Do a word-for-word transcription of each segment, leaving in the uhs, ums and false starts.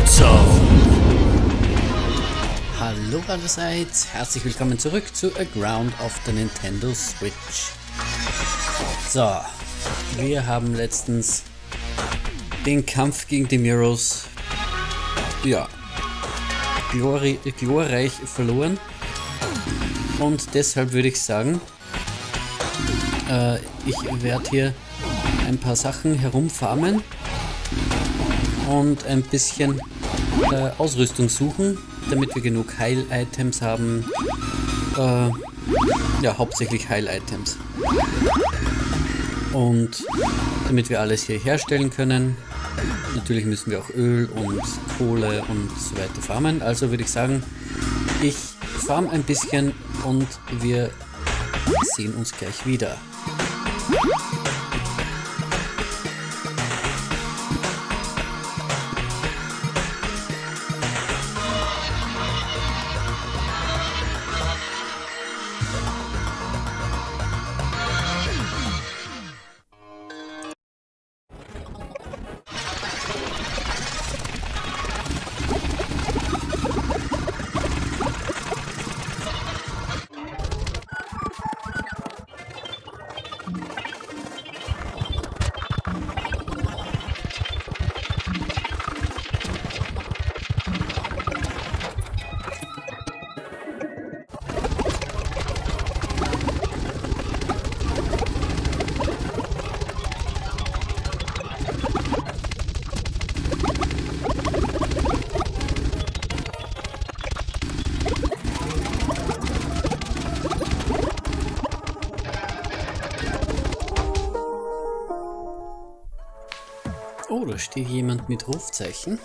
Zone. Hallo allerseits, herzlich willkommen zurück zu A Ground of the Nintendo Switch. So, wir haben letztens den Kampf gegen die Mirrors, ja, glori glorreich verloren. Und deshalb würde ich sagen, äh, ich werde hier ein paar Sachen herumfarmen und ein bisschen äh, Ausrüstung suchen, damit wir genug Heil-Items haben. Äh, ja, hauptsächlich Heil-Items. Und damit wir alles hier herstellen können. Natürlich müssen wir auch Öl und Kohle und so weiter farmen. Also würde ich sagen, ich farm ein bisschen und wir sehen uns gleich wieder. Oh, da steht jemand mit Rufzeichen.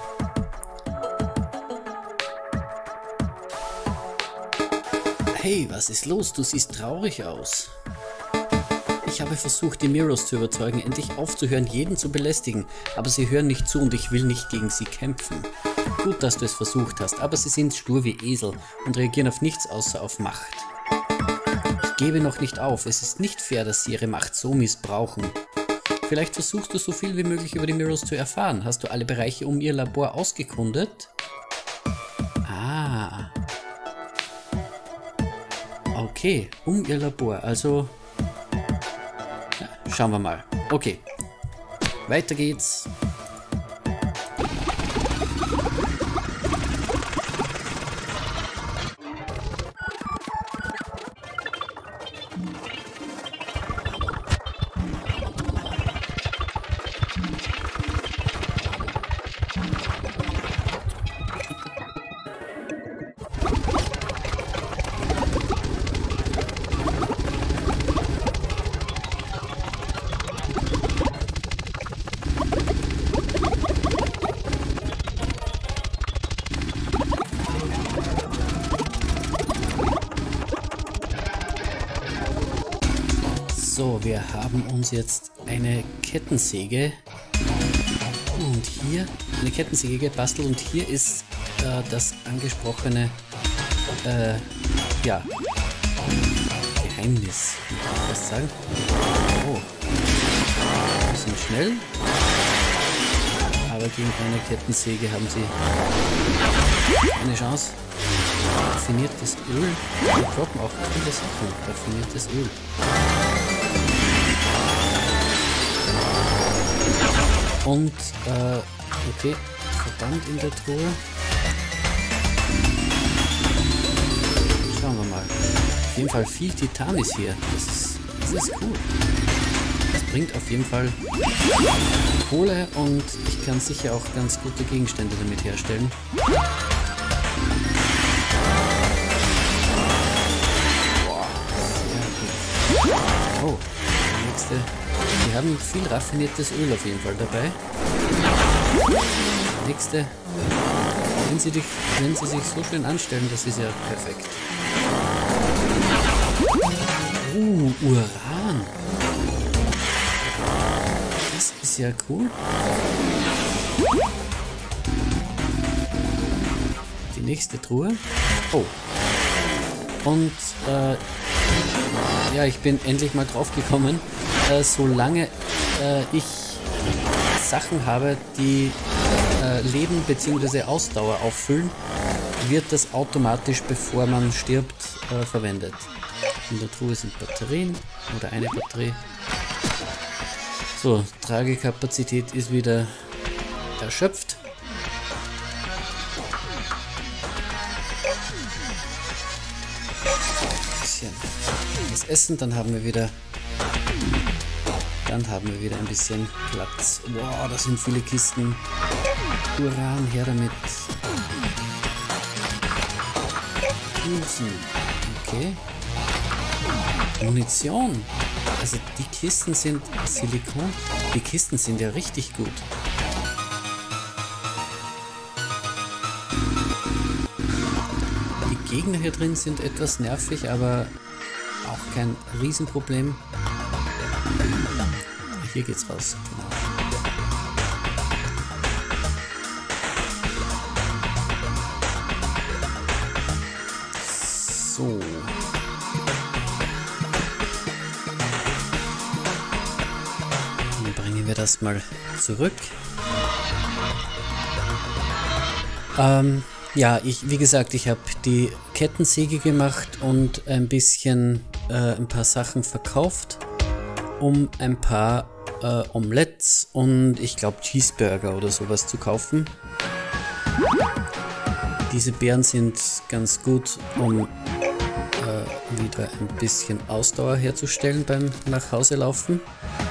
Hey, was ist los? Du siehst traurig aus. Ich habe versucht, die Mirrors zu überzeugen, endlich aufzuhören, jeden zu belästigen, aber sie hören nicht zu und ich will nicht gegen sie kämpfen. Gut, dass du es versucht hast, aber sie sind stur wie Esel und reagieren auf nichts außer auf Macht. Ich gebe noch nicht auf, es ist nicht fair, dass sie ihre Macht so missbrauchen. Vielleicht versuchst du so viel wie möglich über die Mirrors zu erfahren. Hast du alle Bereiche um ihr Labor ausgekundet? Ah. Okay, um ihr Labor. Also, ja, schauen wir mal. Okay, weiter geht's. So, wir haben uns jetzt eine Kettensäge und hier eine Kettensäge gebastelt und hier ist äh, das angesprochene äh, ja, Geheimnis, kann ich fast sagen. Oh, ein bisschen schnell, aber gegen eine Kettensäge haben sie eine Chance. Raffiniertes Öl, wir droppen auch viele Sachen, raffiniertes Öl. Und, äh, okay, verdammt in der Truhe. Schauen wir mal. Auf jeden Fall viel Titan ist hier. Das ist, das ist cool. Das bringt auf jeden Fall Kohle und ich kann sicher auch ganz gute Gegenstände damit herstellen. Boah, sehr gut. Oh, der nächste. Wir haben viel raffiniertes Öl auf jeden Fall dabei. Nächste. Wenn sie, dich, wenn sie sich so schön anstellen, das ist ja perfekt. Uh, Uran. Das ist ja cool. Die nächste Truhe. Oh. Und, äh, ja, ich bin endlich mal drauf gekommen. Äh, solange äh, ich Sachen habe, die äh, äh, Leben bzw. Ausdauer auffüllen, wird das automatisch, bevor man stirbt, äh, verwendet. In der Truhe sind Batterien oder eine Batterie. So, Tragekapazität ist wieder erschöpft. Bisschen das Essen, dann haben wir wieder Dann haben wir wieder ein bisschen Platz. Wow, das sind viele Kisten. Uran, her damit. Okay. Munition. Also die Kisten sind Silikon. Die Kisten sind ja richtig gut. Die Gegner hier drin sind etwas nervig, aber auch kein Riesenproblem. Hier geht's raus. Genau. So. Dann bringen wir das mal zurück. Ähm, ja, ich, wie gesagt, ich habe die Kettensäge gemacht und ein bisschen, äh, ein paar Sachen verkauft, um ein paar äh, Omelettes und ich glaube Cheeseburger oder sowas zu kaufen. Diese Beeren sind ganz gut, um äh, wieder ein bisschen Ausdauer herzustellen beim Nachhauselaufen.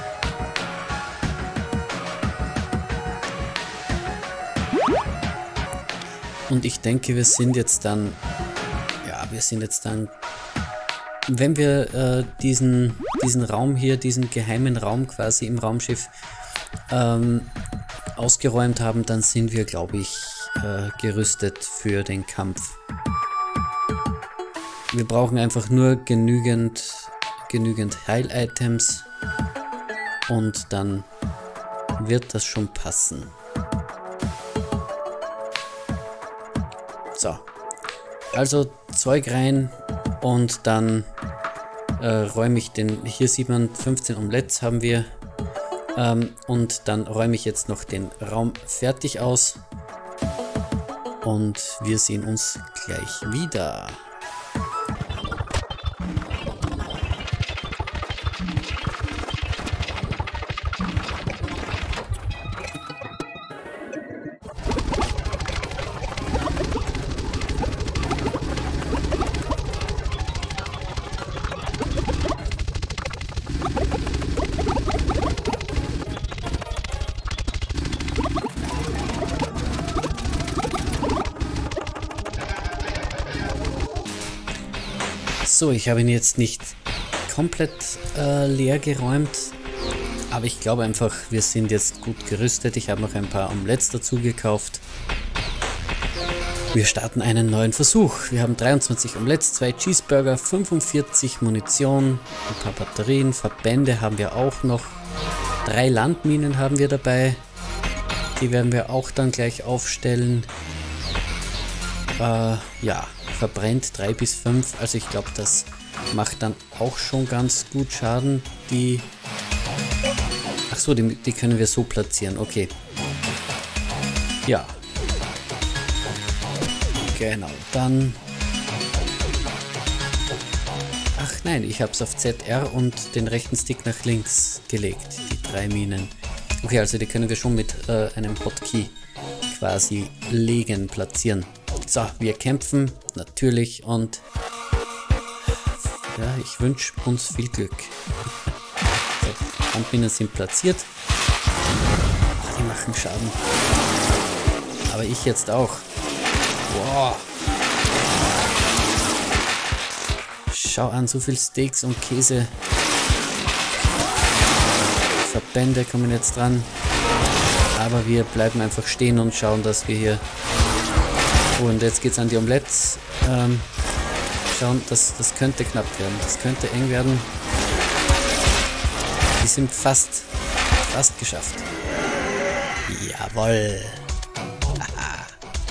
Und ich denke, wir sind jetzt dann, ja, wir sind jetzt dann, wenn wir äh, diesen, diesen Raum hier, diesen geheimen Raum quasi im Raumschiff ähm, ausgeräumt haben, dann sind wir, glaube ich, äh, gerüstet für den Kampf. Wir brauchen einfach nur genügend, genügend Heil-Items und dann wird das schon passen. So, also Zeug rein und dann äh, räume ich den, hier sieht man fünfzehn Omelettes haben wir ähm, und dann räume ich jetzt noch den Raum fertig aus und wir sehen uns gleich wieder. So, ich habe ihn jetzt nicht komplett äh, leer geräumt, aber ich glaube einfach, wir sind jetzt gut gerüstet. Ich habe noch ein paar Omelettes dazu gekauft. Wir starten einen neuen Versuch. Wir haben dreiundzwanzig Omelettes, zwei Cheeseburger, fünfundvierzig Munition, ein paar Batterien, Verbände haben wir auch noch, drei Landminen haben wir dabei. Die werden wir auch dann gleich aufstellen. Äh, ja. Verbrennt drei bis fünf, also ich glaube, das macht dann auch schon ganz gut Schaden. Die, ach so, die, die können wir so platzieren, okay. Ja. Genau, dann... Ach nein, ich habe es auf Z R und den rechten Stick nach links gelegt, die drei Minen. Okay, also die können wir schon mit äh, einem Hotkey quasi legen, platzieren. So, wir kämpfen natürlich und ja, ich wünsche uns viel Glück. So, Kampfminen sind platziert. Ach, die machen Schaden. Aber ich jetzt auch. Wow. Schau an, so viel Steaks und Käse. Verbände kommen jetzt dran. Aber wir bleiben einfach stehen und schauen, dass wir hier... Und jetzt geht es an die Omelettes. Ähm, schauen, das, das könnte knapp werden. Das könnte eng werden. Die sind fast, fast geschafft. Jawohl. Aha.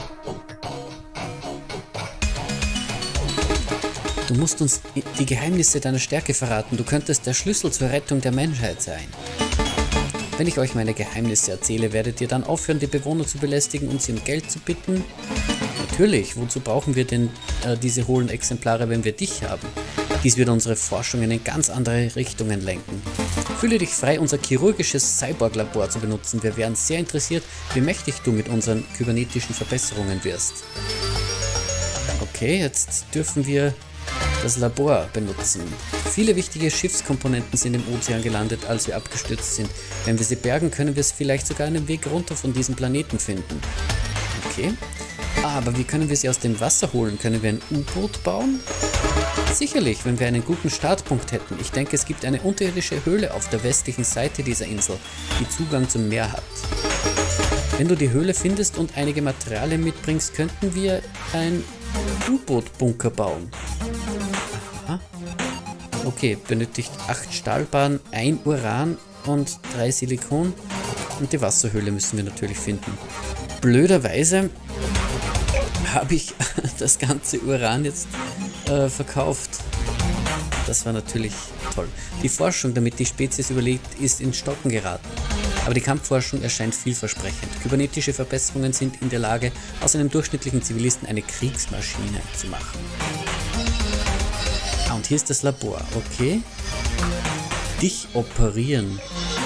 Du musst uns die Geheimnisse deiner Stärke verraten. Du könntest der Schlüssel zur Rettung der Menschheit sein. Wenn ich euch meine Geheimnisse erzähle, werdet ihr dann aufhören, die Bewohner zu belästigen und sie um Geld zu bitten? Natürlich, wozu brauchen wir denn äh, diese hohlen Exemplare, wenn wir dich haben? Dies wird unsere Forschungen in ganz andere Richtungen lenken. Fühle dich frei, unser chirurgisches Cyborg-Labor zu benutzen. Wir wären sehr interessiert, wie mächtig du mit unseren kybernetischen Verbesserungen wirst. Okay, jetzt dürfen wir das Labor benutzen. Viele wichtige Schiffskomponenten sind im Ozean gelandet, als wir abgestürzt sind. Wenn wir sie bergen, können wir vielleicht sogar einen Weg runter von diesem Planeten finden. Okay. Ah, aber wie können wir sie aus dem Wasser holen? Können wir ein U-Boot bauen? Sicherlich, wenn wir einen guten Startpunkt hätten. Ich denke, es gibt eine unterirdische Höhle auf der westlichen Seite dieser Insel, die Zugang zum Meer hat. Wenn du die Höhle findest und einige Materialien mitbringst, könnten wir ein U-Boot-Bunker bauen. Aha. Okay, benötigt acht Stahlbahnen, ein Uran und drei Silikon. Und die Wasserhöhle müssen wir natürlich finden. Blöderweise habe ich das ganze Uran jetzt äh, verkauft. Das war natürlich toll. Die Forschung, damit die Spezies überlebt, ist ins Stocken geraten. Aber die Kampfforschung erscheint vielversprechend. Kybernetische Verbesserungen sind in der Lage, aus einem durchschnittlichen Zivilisten eine Kriegsmaschine zu machen. Ah, und hier ist das Labor. Okay. Dich operieren.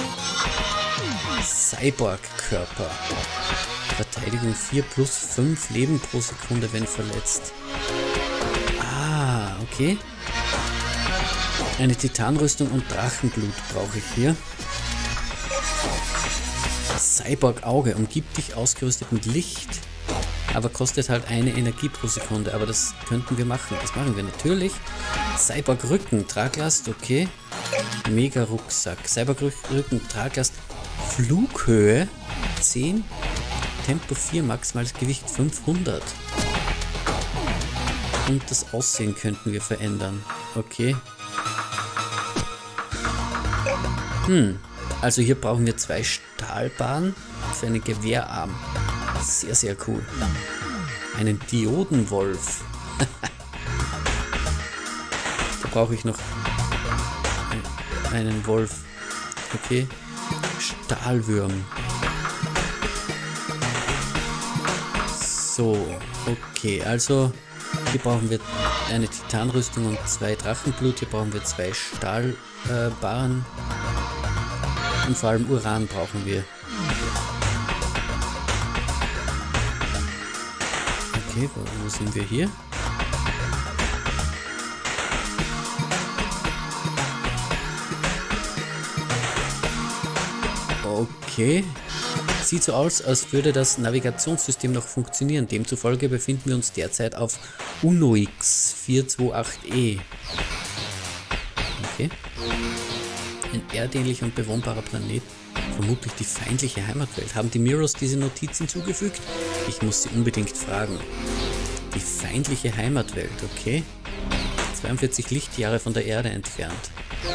Cyborg-Körper. Verteidigung vier plus fünf Leben pro Sekunde, wenn verletzt. Ah, okay. Eine Titanrüstung und Drachenblut brauche ich hier. Cyborg-Auge umgibt dich ausgerüstet mit Licht, aber kostet halt eine Energie pro Sekunde. Aber das könnten wir machen. Das machen wir natürlich. Cyborg-Rücken, Traglast, okay. Mega-Rucksack. Cyborg-Rücken, Traglast, Flughöhe zehn. Tempo vier, maximales Gewicht fünfhundert. Und das Aussehen könnten wir verändern. Okay. Hm. Also hier brauchen wir zwei Stahlbahnen für einen Gewehrarm. Sehr, sehr cool. Einen Diodenwolf. Da brauche ich noch einen Wolf. Okay. Stahlwürm. So, okay, also hier brauchen wir eine Titanrüstung und zwei Drachenblut, hier brauchen wir zwei Stahlbarren äh, und vor allem Uran brauchen wir. Okay, wo, wo sind wir hier? Okay. Sieht so aus, als würde das Navigationssystem noch funktionieren. Demzufolge befinden wir uns derzeit auf Unoix vier zwei acht E. Okay. Ein erdähnlicher und bewohnbarer Planet. Vermutlich die feindliche Heimatwelt. Haben die Mirrors diese Notiz hinzugefügt? Ich muss sie unbedingt fragen. Die feindliche Heimatwelt, okay. zweiundvierzig Lichtjahre von der Erde entfernt.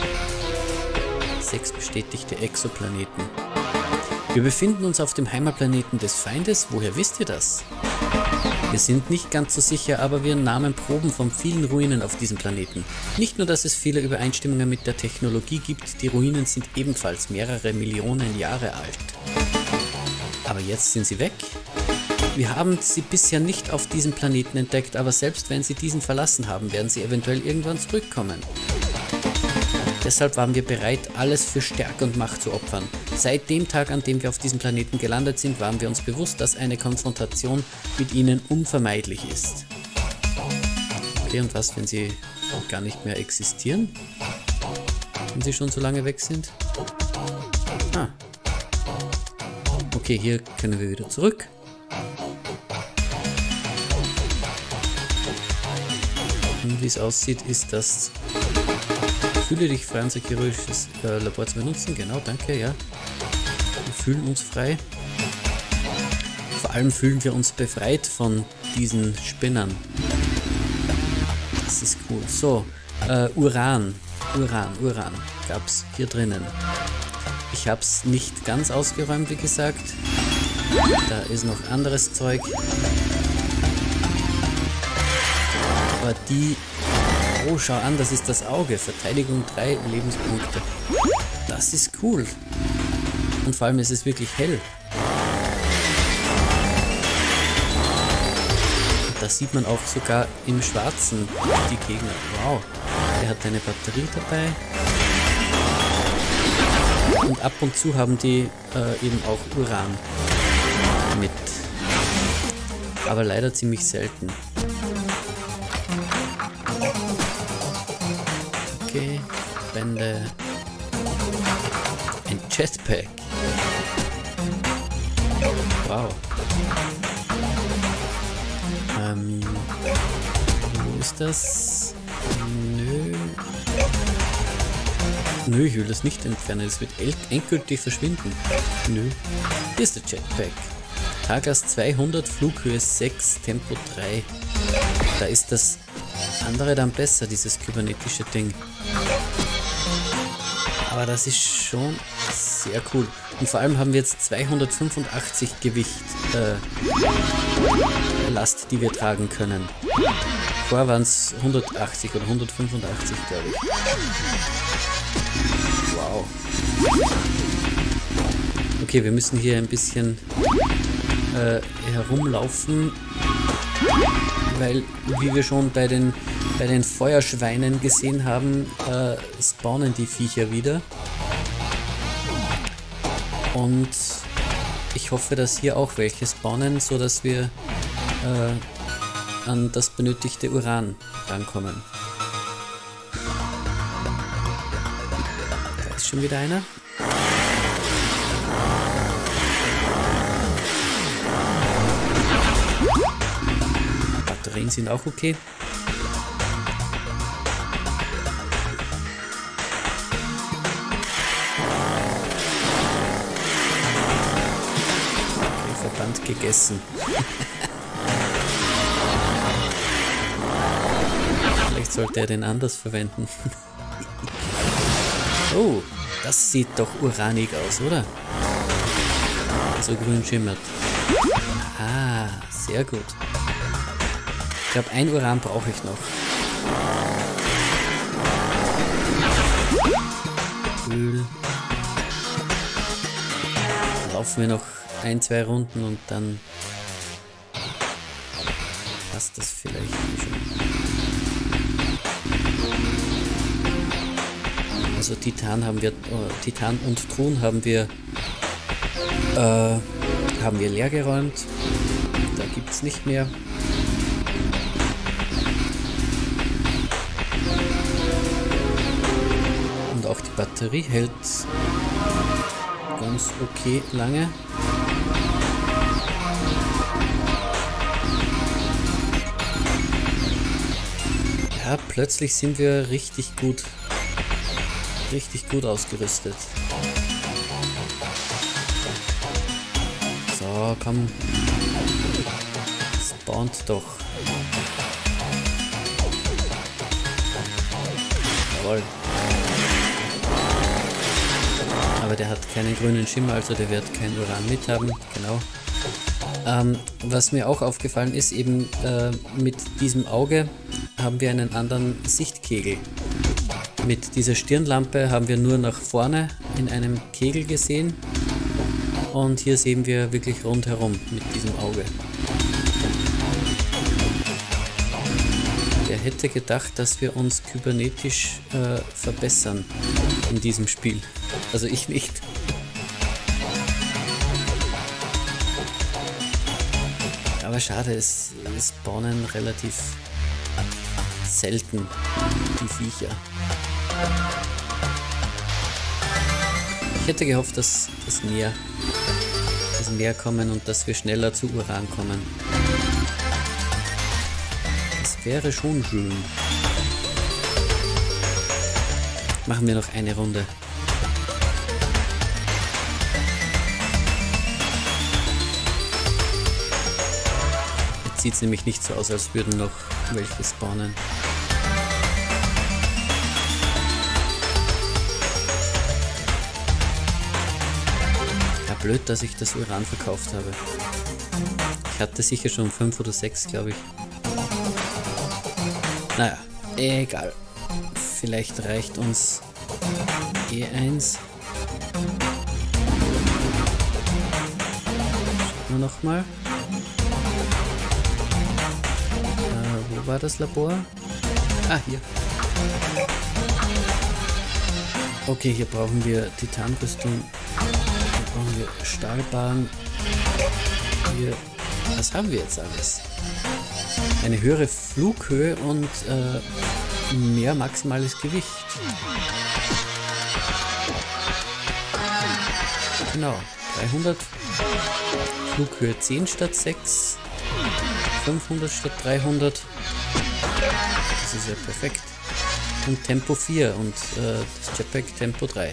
Sechs bestätigte Exoplaneten. Wir befinden uns auf dem Heimatplaneten des Feindes. Woher wisst ihr das? Wir sind nicht ganz so sicher, aber wir nahmen Proben von vielen Ruinen auf diesem Planeten. Nicht nur, dass es viele Übereinstimmungen mit der Technologie gibt, die Ruinen sind ebenfalls mehrere Millionen Jahre alt. Aber jetzt sind sie weg. Wir haben sie bisher nicht auf diesem Planeten entdeckt, aber selbst wenn sie diesen verlassen haben, werden sie eventuell irgendwann zurückkommen. Deshalb waren wir bereit, alles für Stärke und Macht zu opfern. Seit dem Tag, an dem wir auf diesem Planeten gelandet sind, waren wir uns bewusst, dass eine Konfrontation mit ihnen unvermeidlich ist. Okay, und was, wenn sie gar nicht mehr existieren? Wenn sie schon so lange weg sind? Ah. Okay, hier können wir wieder zurück. Und wie es aussieht, ist das... Fühle dich frei, unser chirurgisches äh, Labor zu benutzen. Genau, danke, ja. Wir fühlen uns frei. Vor allem fühlen wir uns befreit von diesen Spinnern. Das ist cool. So, äh, Uran. Uran, Uran gab es hier drinnen. Ich habe es nicht ganz ausgeräumt, wie gesagt. Da ist noch anderes Zeug. Aber die... Oh, schau an, das ist das Auge. Verteidigung drei Lebenspunkte. Das ist cool. Und vor allem ist es wirklich hell. Da sieht man auch sogar im Schwarzen die Gegner. Wow, der hat eine Batterie dabei. Und ab und zu haben die äh, eben auch Uran mit. Aber leider ziemlich selten. Okay, Bände. Ein Jetpack. Wow. Ähm, wo ist das? Nö. Nö, ich will das nicht entfernen. Es wird endgültig verschwinden. Nö. Hier ist der Jetpack. Tagas zweihundert, Flughöhe sechs, Tempo drei. Da ist das andere dann besser, dieses kybernetische Ding. Aber das ist schon sehr cool. Und vor allem haben wir jetzt zweihundertfünfundachtzig Gewicht äh, Last, die wir tragen können. Vorher waren es hundertachtzig oder hundertfünfundachtzig, glaube ich. Wow. Okay, wir müssen hier ein bisschen äh, herumlaufen, weil, wie wir schon bei den, bei den Feuerschweinen gesehen haben, äh, spawnen die Viecher wieder. Und ich hoffe, dass hier auch welche spawnen, so dass wir äh, an das benötigte Uran rankommen. Da ist schon wieder einer. Batterien sind auch okay. Verband gegessen. Vielleicht sollte er den anders verwenden. Oh, das sieht doch uranig aus, oder? So grün schimmert. Ah, sehr gut. Ich glaube, ein Uran brauche ich noch. Öl. Laufen wir noch ein, zwei Runden und dann passt das vielleicht schon. Also Titan haben wir, oh, Titan und Thron haben wir äh, haben wir leer geräumt. Da gibt es nicht mehr. Und auch die Batterie hält ganz okay lange. Ja, plötzlich sind wir richtig gut, richtig gut ausgerüstet. So, komm. Spawnt doch. Jawohl. Aber der hat keinen grünen Schimmer, also der wird kein Uran mit haben. Genau. Ähm, was mir auch aufgefallen ist, eben äh, mit diesem Auge haben wir einen anderen Sichtkegel. Mit dieser Stirnlampe haben wir nur nach vorne in einem Kegel gesehen und hier sehen wir wirklich rundherum mit diesem Auge. Wer hätte gedacht, dass wir uns kybernetisch äh, verbessern in diesem Spiel? Also ich nicht. Aber schade, es, es spawnen relativ selten die Viecher. Ich hätte gehofft, dass, dass mehr, dass mehr kommen und dass wir schneller zu Uran kommen. Das wäre schon schön. Machen wir noch eine Runde. Jetzt sieht es nämlich nicht so aus, als würden noch welche spawnen. Ja, blöd, dass ich das Uran verkauft habe. Ich hatte sicher schon fünf oder sechs, glaube ich. Naja, egal. Vielleicht reicht uns E eins. wir nochmal. Äh, wo war das Labor? Ah, hier. Okay, hier brauchen wir Titanrüstung. Hier brauchen wir Stahlbahn. Hier. Was haben wir jetzt alles? Eine höhere Flughöhe und äh, mehr maximales Gewicht. Genau. dreihundert. Flughöhe zehn statt sechs. fünfhundert statt dreihundert. Das ist ja perfekt. Und Tempo vier und äh, das Jetpack Tempo drei.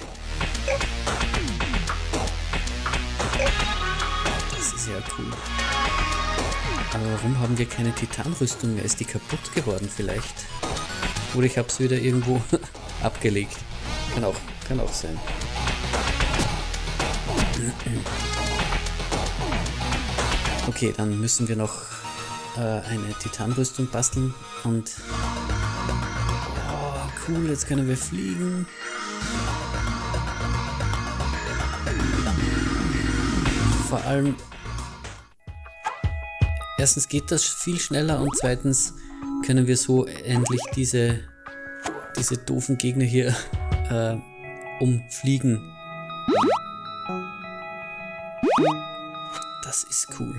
Das ist ja cool. Aber warum haben wir keine Titanrüstung mehr? Ist die kaputt geworden vielleicht? Oder ich habe es wieder irgendwo abgelegt. Kann auch, kann auch sein. Okay, dann müssen wir noch äh, eine Titanrüstung basteln und oh, cool, jetzt können wir fliegen. Vor allem erstens geht das viel schneller und zweitens können wir so endlich diese diese doofen Gegner hier äh, umfliegen. Das ist cool.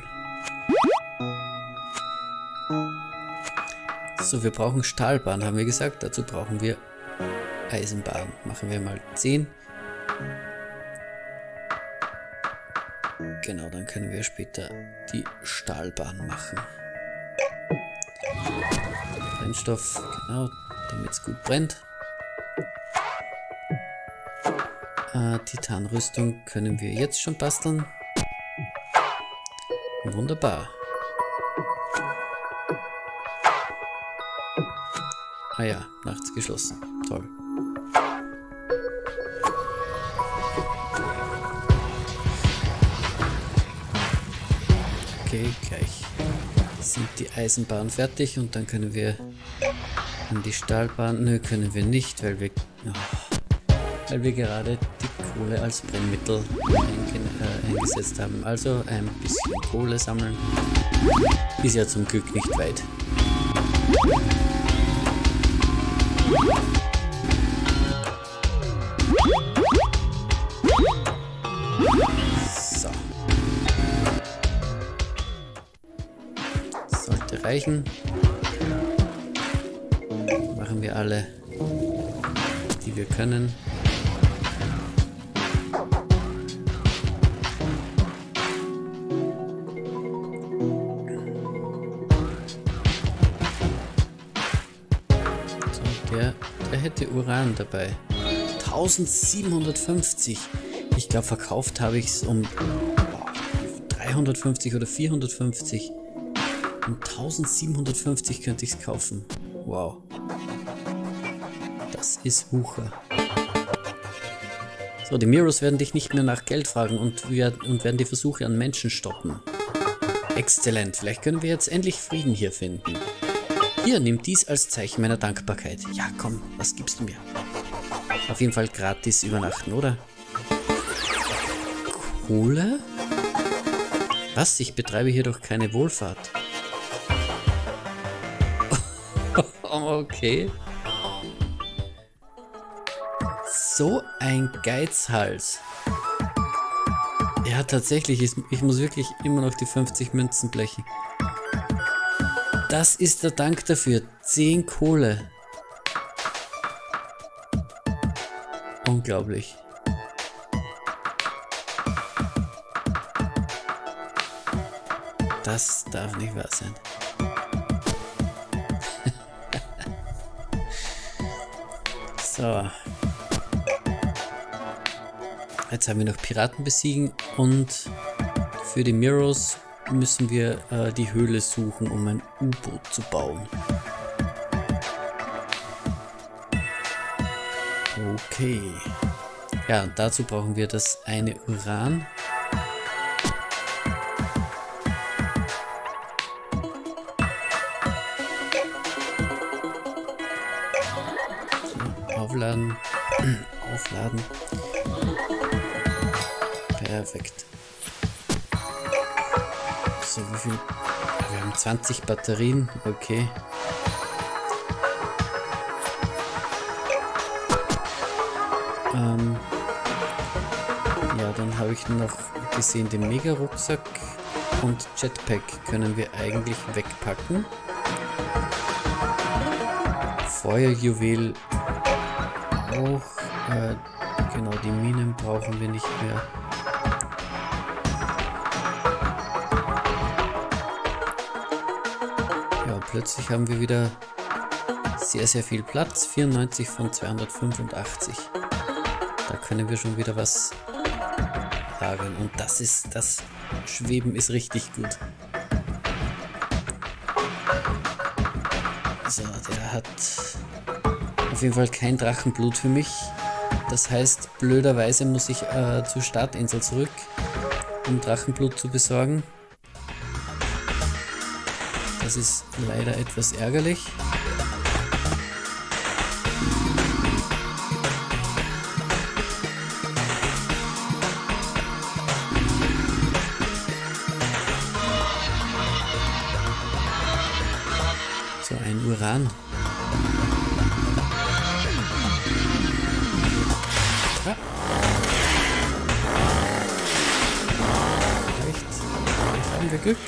So, wir brauchen Stahlbahn, haben wir gesagt. Dazu brauchen wir Eisenbahn. Machen wir mal zehn. Genau, dann können wir später die Stahlbahn machen. Brennstoff, genau, damit es gut brennt. Äh, Titanrüstung können wir jetzt schon basteln. Wunderbar. Ah ja, nachts geschlossen. Toll. Okay, gleich sind die Eisenbahnen fertig und dann können wir an die Stahlbahn. Nö, können wir nicht, weil wir, oh, weil wir gerade die Kohle als Brennmittel einge äh, eingesetzt haben. Also ein bisschen Kohle sammeln. Ist ja zum Glück nicht weit. So. Sollte reichen. Machen wir alle, die wir können. Der, der hätte Uran dabei. eintausendsiebenhundertfünfzig. Ich glaube, verkauft habe ich es um boah, dreihundertfünfzig oder vierhundertfünfzig. Um eintausendsiebenhundertfünfzig könnte ich es kaufen. Wow. Das ist Wucher. So, die Miros werden dich nicht mehr nach Geld fragen und, wir, und werden die Versuche an Menschen stoppen. Exzellent. Vielleicht können wir jetzt endlich Frieden hier finden. Hier, nimm dies als Zeichen meiner Dankbarkeit. Ja, komm, was gibst du mir? Auf jeden Fall gratis übernachten, oder? Kohle? Was? Ich betreibe hier doch keine Wohlfahrt. Okay. So ein Geizhals. Ja, tatsächlich, ich muss wirklich immer noch die fünfzig Münzen blechen. Das ist der Dank dafür. zehn Kohle. Unglaublich. Das darf nicht wahr sein. So. Jetzt haben wir noch Piraten besiegen und für die Miros müssen wir äh, die Höhle suchen, um ein U-Boot zu bauen. Okay. Ja, und dazu brauchen wir das eine Uran. So, aufladen. Aufladen. So, wie viel? Wir haben zwanzig Batterien, okay. Ähm, ja, dann habe ich noch gesehen, den Mega-Rucksack und Jetpack können wir eigentlich wegpacken. Feuerjuwel auch. Äh, genau, die Minen brauchen wir nicht mehr. Ja, plötzlich haben wir wieder sehr, sehr viel Platz. vierundneunzig von zweihundertfünfundachtzig. Da können wir schon wieder was lagern. Und das ist, das Schweben ist richtig gut. So, der hat auf jeden Fall kein Drachenblut für mich. Das heißt, blöderweise muss ich äh, zur Startinsel zurück, um Drachenblut zu besorgen. Das ist leider etwas ärgerlich. So, ein Uran. Ja. Vielleicht, vielleicht haben wir Glück.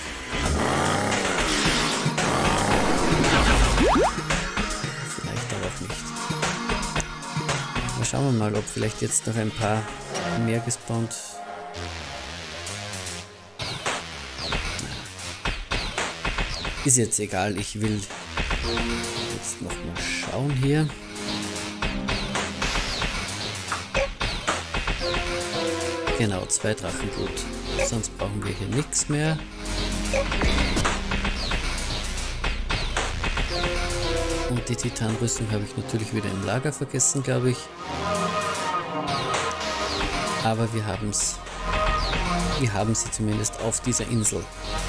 Vielleicht aber auch nicht. Aber schauen wir mal, ob vielleicht jetzt noch ein paar mehr gespawnt. Ist jetzt egal, ich will jetzt noch mal schauen hier. Genau, zwei Drachenblut. Sonst brauchen wir hier nichts mehr. Und die Titanrüstung habe ich natürlich wieder im Lager vergessen, glaube ich. Aber wir haben es. Wir haben sie zumindest auf dieser Insel.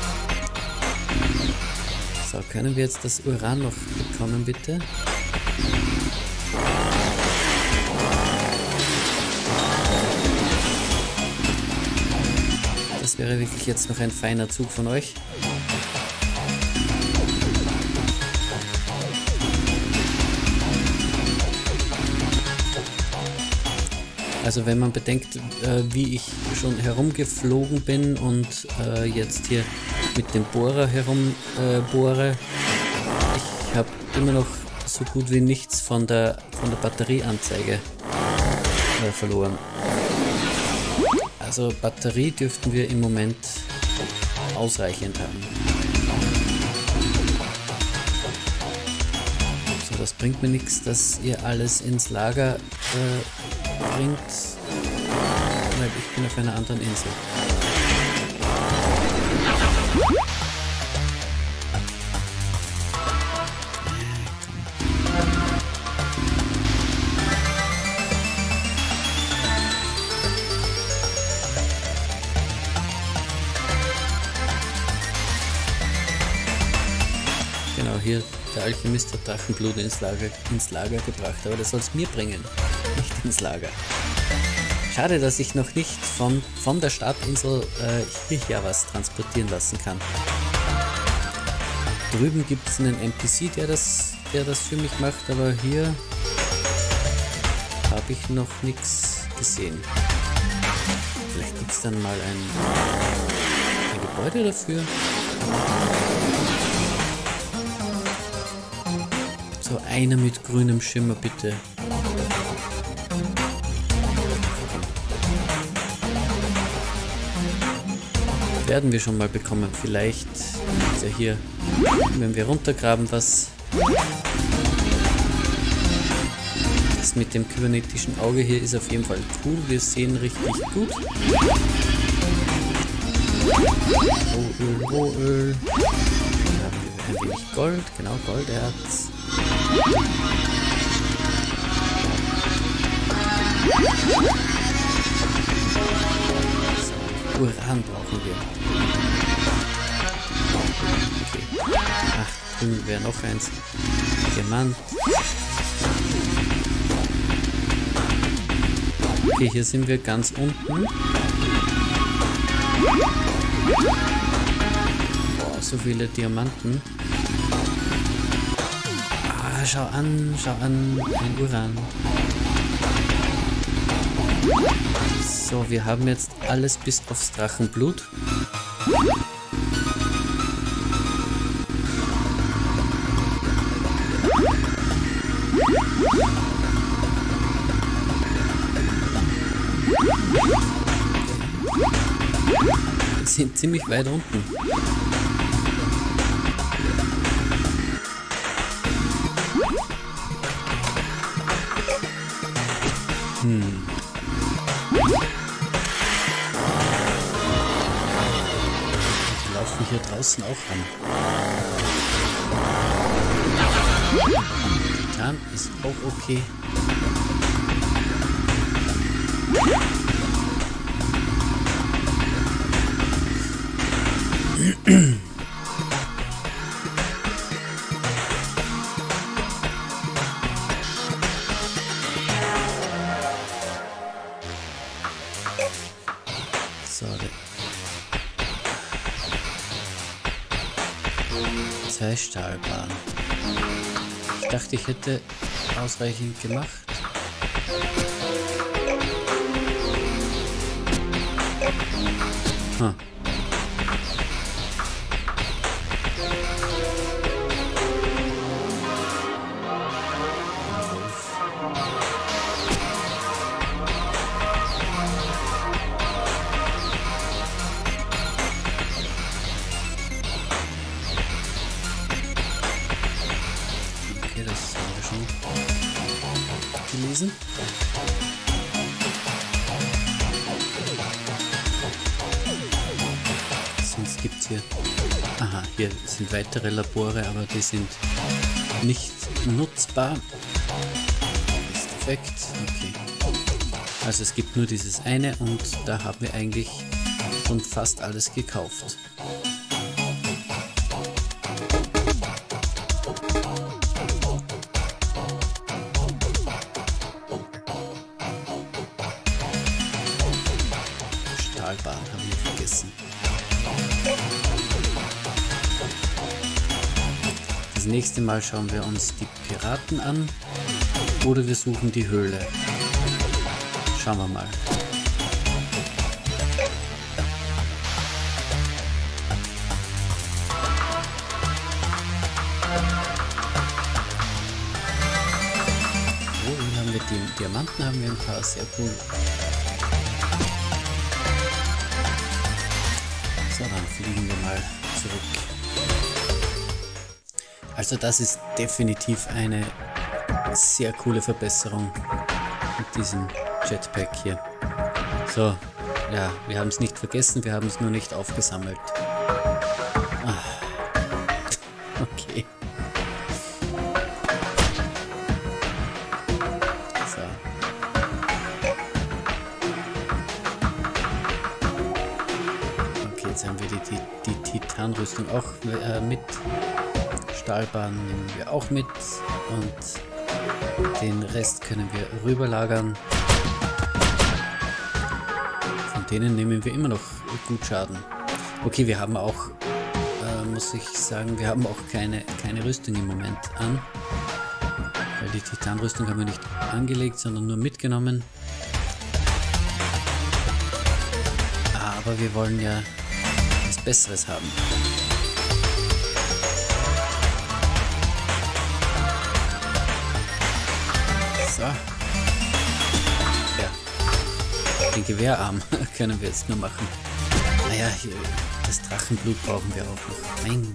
So, können wir jetzt das Uran noch bekommen, bitte? Das wäre wirklich jetzt noch ein feiner Zug von euch. Also wenn man bedenkt, äh, wie ich schon herumgeflogen bin und äh, jetzt hier mit dem Bohrer herum äh, bohre, ich habe immer noch so gut wie nichts von der, von der Batterieanzeige äh, verloren. Also Batterie dürften wir im Moment ausreichend haben. So, das bringt mir nichts, dass ihr alles ins Lager äh, bringt, weil ich bin auf einer anderen Insel. Genau, hier der Alchemist hat Drachenblut ins Lager, ins Lager gebracht, aber das soll es mir bringen, nicht ins Lager. Schade, dass ich noch nicht von, von der Startinsel äh, hierher was transportieren lassen kann. Drüben gibt es einen N P C, der das, der das für mich macht, aber hier habe ich noch nichts gesehen. Vielleicht gibt es dann mal ein, ein Gebäude dafür. So, einer mit grünem Schimmer, bitte. Werden wir schon mal bekommen. Vielleicht ist ja hier, wenn wir runtergraben, was. Das mit dem kybernetischen Auge hier ist auf jeden Fall cool. Wir sehen richtig gut. Rohöl, Rohöl. Dann haben wir ein wenig Gold. Genau, Golderz. So, Uran brauchen wir. Okay. Ach, drüben wäre noch eins. Diamant. Okay, hier sind wir ganz unten. so viele Diamanten. Ah, schau an, schau an, ein Uran. So, wir haben jetzt alles bis aufs Drachenblut. Wir sind ziemlich weit unten. Hm. Die laufen hier draußen auch an. Titan ist auch okay. So, zwei Stahlbahnen. Ich dachte, ich hätte ausreichend gemacht. Hm. Okay, das haben wir schon gelesen. Sonst gibt es hier... Aha, hier sind weitere Labore, aber die sind nicht nutzbar. Ist defekt. Okay. Also es gibt nur dieses eine und da haben wir eigentlich schon fast alles gekauft. Stahlbahn haben wir vergessen. Das nächste Mal schauen wir uns die Piraten an oder wir suchen die Höhle. Schauen wir mal. Oh, hier haben wir die Diamanten, haben wir ein paar, sehr cool. So, dann fliegen wir mal zurück. Also das ist definitiv eine sehr coole Verbesserung mit diesem Jetpack hier. So, ja, wir haben es nicht vergessen, wir haben es nur nicht aufgesammelt. Ah. Okay. So. Okay, jetzt haben wir die, die, die Titanrüstung auch äh, mit. Stahlbahn nehmen wir auch mit und den Rest können wir rüberlagern. Von denen nehmen wir immer noch gut Schaden. Okay, wir haben auch, äh, muss ich sagen, wir haben auch keine, keine Rüstung im Moment an. Weil die Titanrüstung haben wir nicht angelegt, sondern nur mitgenommen. Aber wir wollen ja was Besseres haben. So. Ja. Den Gewehrarm können wir jetzt nur machen. Naja, hier, das Drachenblut brauchen wir auch noch. Nein.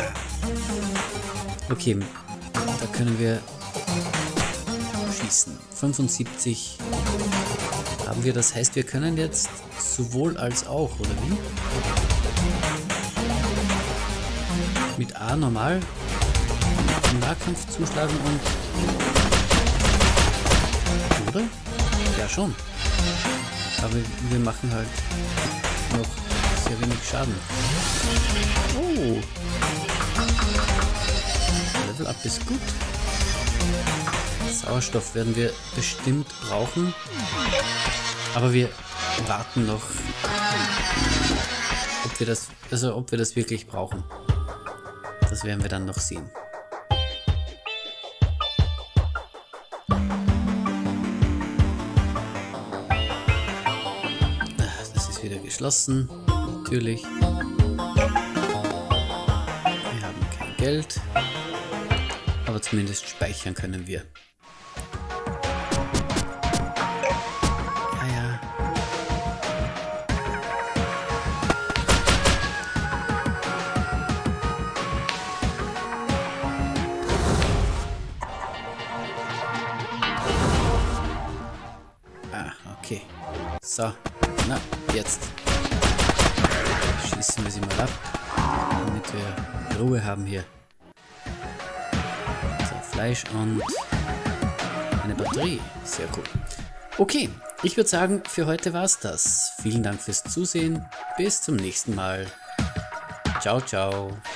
Okay, da können wir schießen. fünfundsiebzig haben wir, das heißt, wir können jetzt sowohl als auch, oder wie? Mit A normal im Nahkampf zuschlagen und... Oder? Ja, schon. Aber wir machen halt noch sehr wenig Schaden. Oh! Level Up ist gut. Sauerstoff werden wir bestimmt brauchen. Aber wir warten noch, ob wir das, also ob wir das wirklich brauchen. Das werden wir dann noch sehen. Das ist wieder geschlossen, natürlich. Wir haben kein Geld, aber zumindest speichern können wir. Ja, ja. Ah, okay. So, na, jetzt. Schießen wir sie mal ab, damit wir Ruhe haben hier. So, Fleisch und eine Batterie. Sehr cool. Okay, ich würde sagen, für heute war's das. Vielen Dank fürs Zusehen. Bis zum nächsten Mal. Ciao, ciao.